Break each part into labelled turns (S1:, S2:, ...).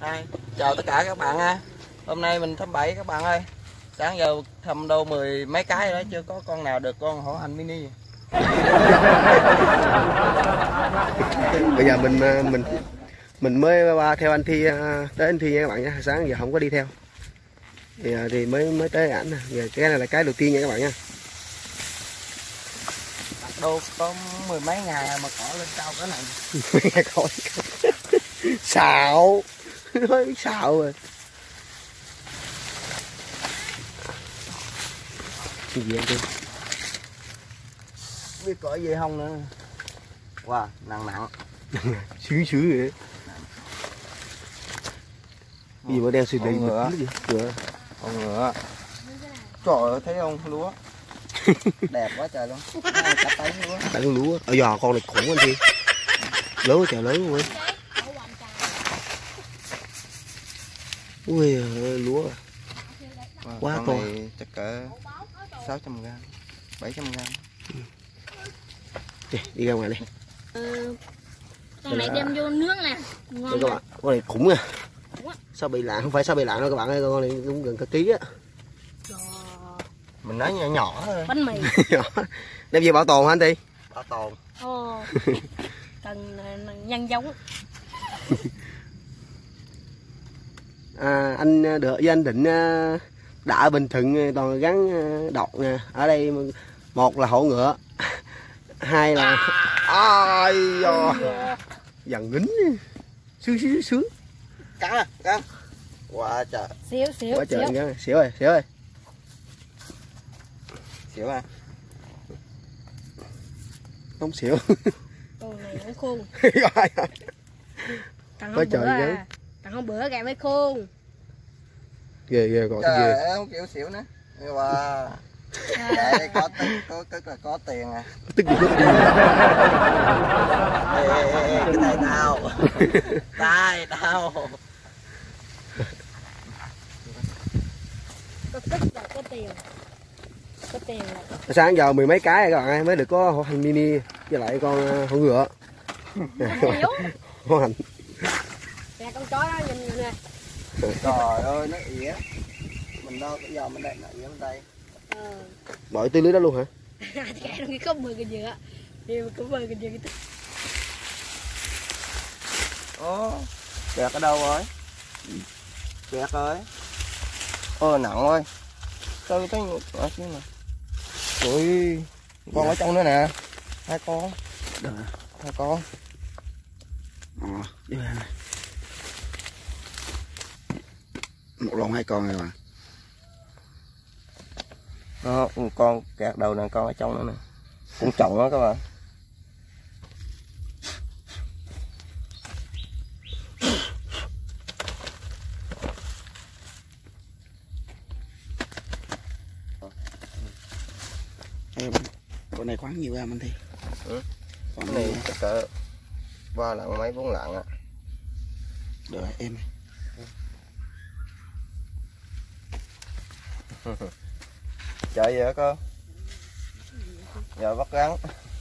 S1: Đây, chào tất cả các bạn ha. Hôm nay mình thăm bẫy các bạn ơi. Sáng giờ thăm đâu 10 mấy cái rồi đó, chưa có con nào được con hổ hành mini.
S2: Bây giờ mình mới qua theo anh Thi, tới anh Thi nha các bạn nhé. Sáng giờ không có đi theo thì mới tới ảnh nè. Giờ cái này là cái đầu tiên nha các bạn nha.
S1: Đâu có 10 mấy ngày mà cỏ lên cao cái này.
S2: Nghe coi xạo nói xạo rồi. Cái gì vậy?
S1: Biết cỏ gì không nữa. Wow, nặng.
S2: Sướng vậy. Cái gì mà đeo suy đi ngựa gì?
S1: Con ngựa. Trời ơi, thấy không lúa. Đẹp quá trời luôn. Cả tay lúa.
S2: Tại con lúa. Ở giò con này khủng anh Thi. Lớn quá trời, lớn luôn. Ui lúa quá to.
S1: Chắc cỡ 600g, 700g.
S2: Đi ra ngoài đi.
S3: Con này đem vô nướng nè. Ngon
S2: các bạn, con này khủng nha. Sao bị lạng, không phải sao bị lạng đâu các bạn ơi, con này cũng gần cả ký á.
S1: Mình nói nhỏ nhỏ thôi.
S3: Bánh mì.
S2: Đem về bảo tồn hả anh Ti?
S1: Bảo tồn.
S3: Cần nhân giống.
S2: Anh được với anh Định đã ở Bình Thuận toàn gắn đọt nè. Ở đây một là hổ ngựa, hai là ai dần nín sướng.
S1: Cắn. Quá trời.
S3: Xíu.
S2: Quá trời cắn. Xỉu ơi.
S1: Xỉu à.
S2: Không xỉu.
S3: Con này mới khôn.
S2: Quá trời gắn.
S3: Tặng hôm bữa gà mới khôn.
S2: Ghê gọi
S1: trời
S2: ghê.
S1: Ơi, không kiểu xỉu nữa. Wow. Đây có tiền à.
S2: Tức gì có tiền.
S1: Ê, cái tay tao. Tay tao.
S3: Có tức là có tiền. Có tiền là.
S2: Sáng giờ 10 mấy cái các bạn ơi, mới được có hổ hành mini với lại con hổ ngựa. Hổ hành.
S3: Nè con chó đó nhìn nè.
S1: Trời ơi nó ỉa. Mình đâu bây giờ mình đây nó ỉa bên đây.
S2: Mọi tư lưới đó luôn hả?
S3: Cái nó có 10 cái dừa. Điều có 10 cái dừa cái.
S1: Kẹt ở đâu rồi? Kẹt rồi. Nặng ơi. Tôi thấy ở xíu nè. Ui, con ở trong nữa nè. Hai con. Hai con.
S2: Một lon 2 con này mà.
S1: Đó, con kẹt đầu nè, con ở trong nữa nè. Cũng trọng đó các bạn.
S2: Con này khoáng nhiều em anh Thi.
S1: Con này chắc cỡ 3 lạng mấy 4 lạng á.
S2: Được em.
S1: Chạy vậy cơ. Giờ bắt gắn.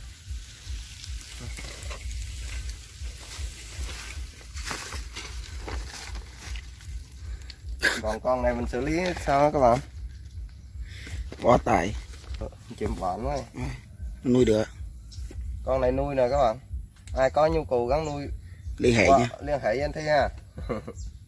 S1: Còn con này mình xử lý sao đó các bạn?
S2: Bỏ tài.
S1: Chìm bệnh quá.
S2: Nuôi được.
S1: Con này nuôi nè các bạn. Ai có nhu cầu gắn nuôi
S2: Liên hệ nha.
S1: Liên hệ với anh Thi ha.